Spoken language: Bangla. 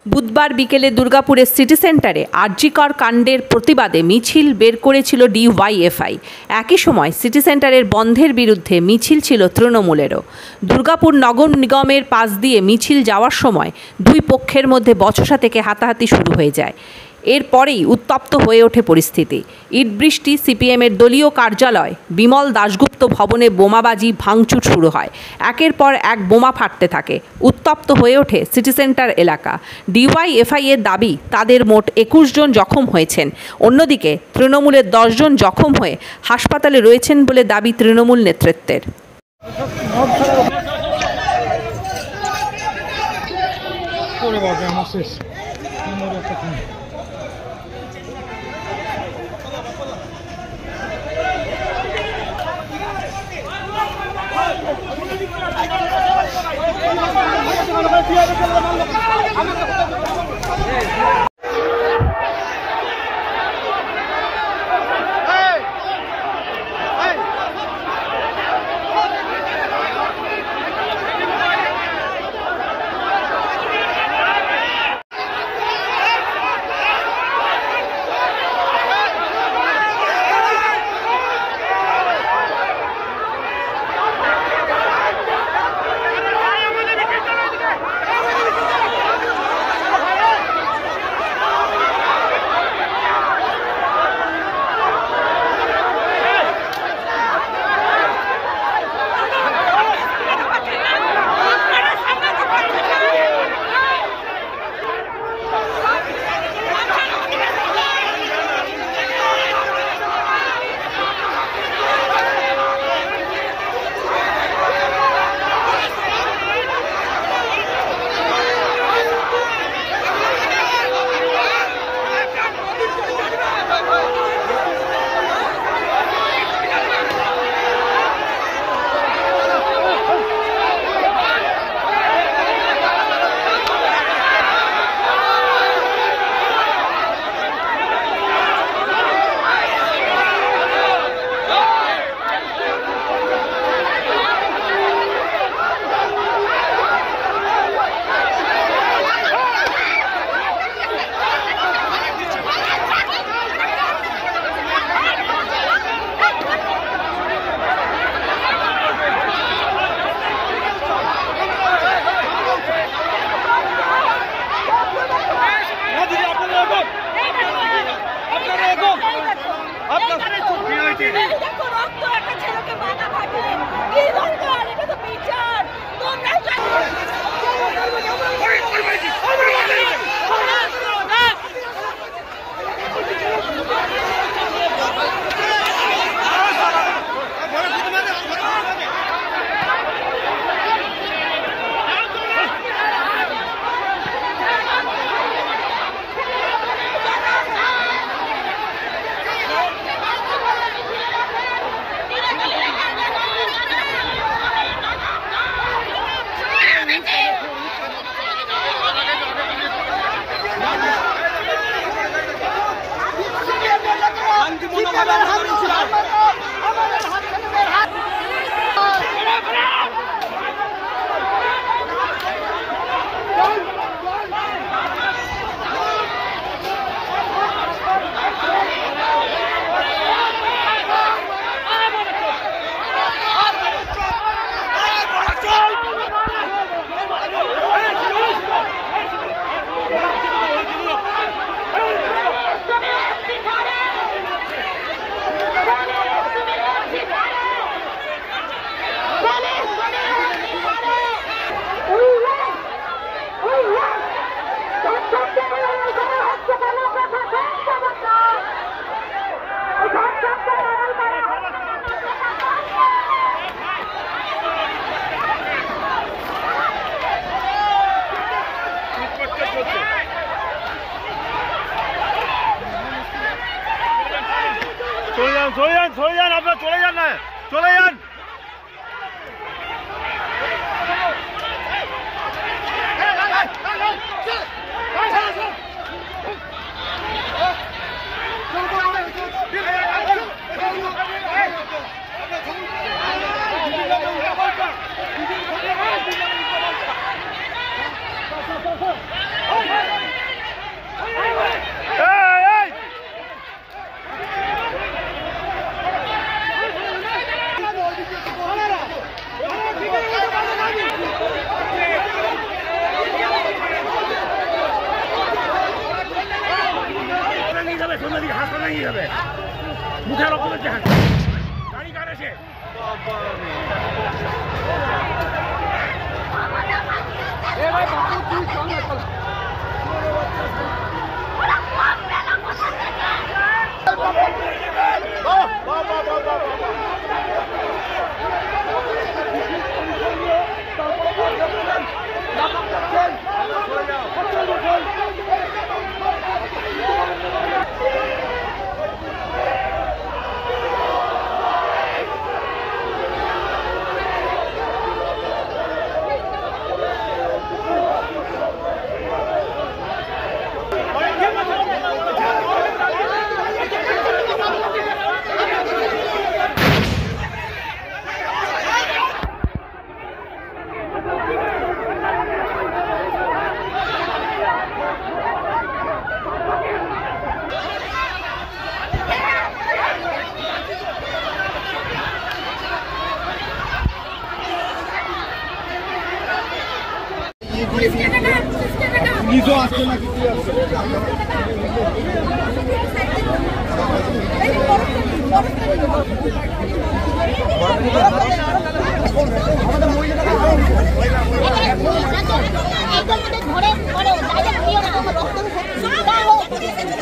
বুধবার বিকেলে দুর্গাপুরের সিটি সেন্টারে আরজিকর কাণ্ডের প্রতিবাদে মিছিল বের করেছিল ডিওয়াইএফআই। একই সময় সিটি সেন্টারের বন্ধের বিরুদ্ধে মিছিল ছিল তৃণমূলেরও। দুর্গাপুর নগর নিগমের পাশ দিয়ে মিছিল যাওয়ার সময় দুই পক্ষের মধ্যে বচসা থেকে হাতাহাতি শুরু হয়ে যায়। এরপরেই উত্তপ্ত হয়ে ওঠে পরিস্থিতি। ইটবৃষ্টি, সিপিএমের দলীয় কার্যালয়, বিমল দাশগুপ্ত ভবনে বোমাবাজি, ভাঙচুর শুরু হয়। একের পর এক বোমা ফাটতে থাকে। উত্তপ্ত হয়ে ওঠে সিটি সেন্টার এলাকা। ডিওয়াইএফআই এর দাবি তাদের মোট 21 জন জখম হয়েছেন। অন্যদিকে তৃণমূলের 10 জন জখম হয়ে হাসপাতালে রয়েছেন বলে দাবি তৃণমূল নেতৃত্বের। চলে যান আপনারা, চলে যান না, চলে যান। Oh, এদিকে হাসপাতালে নিয়ে যাবে মুখে রক্ত বেরোচ্ছে গাড়ি কার এসে নিজও আসছে না কিছু ধরে